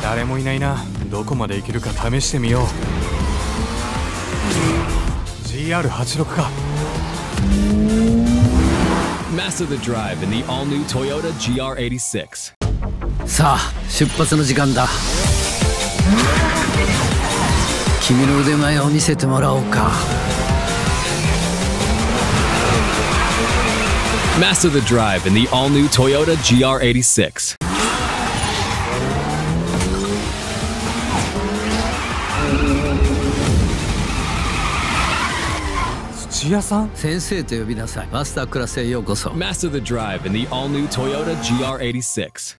誰もいないな。どこまで行けるか試してみよう。 GR86 か。 Master the drive in the all-new Toyota GR86. さあ出発の時間だ。君の腕前を見せてもらおうか。 Master the drive in the all-new Toyota GR86. 土屋さん？ 先生と呼びなさい。マスタークラスへようこそ。 Master the drive in the all-new Toyota GR86.